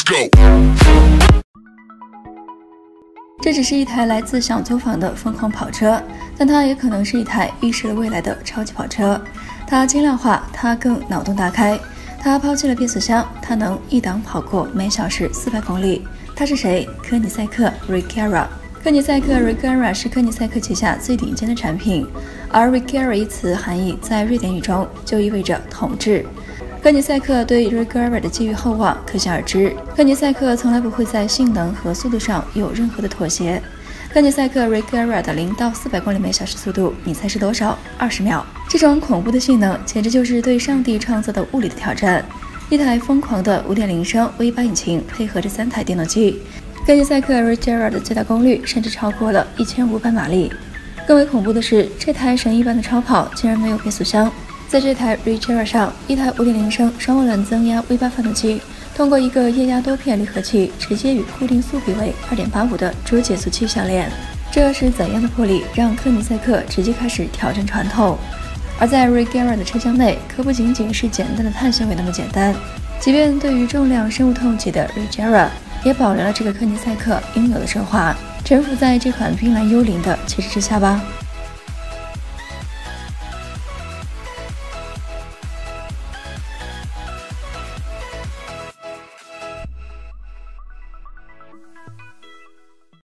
这只是一台来自小作坊的疯狂跑车，但它也可能是一台预示了未来的超级跑车。它轻量化，它更脑洞大开，它抛弃了变速箱，它能一档跑过每小时400公里。它是谁？科尼赛克 Recaro。科尼赛克 Recaro 是科尼赛克旗下最顶尖的产品，而 Recaro 一词含义在瑞典语中就意味着统治。科尼赛克对 Recaro 的寄予厚望可想而知。科尼赛克从来不会在性能和速度上有任何的妥协。科尼赛克 Recaro 的0到400公里每小时速度，你猜是多少？20秒。这种恐怖的性能，简直就是对上帝创造的物理的挑战。一台疯狂的 5.0 升 V8 引擎配合着3台电动机，科尼赛克 Recaro 的最大功率甚至超过了1500马力。更为恐怖的是，这台神一般的超跑竟然没有变速箱。在这台 Recaro 上，一台 5.0 升双涡轮增压 V8 发动机通过一个液压多片离合器直接与固定速比为 2.85 的主减速器相连。这是怎样的魄力，让科尼赛克直接开始挑战传统？而在 Recaro 的车厢内，可不仅仅是简单的碳纤维那么简单，即便对于重量深恶痛绝的 Recaro， 也保留了这个科尼赛克应有的奢华，臣服在这款冰蓝幽灵的气质之下吧。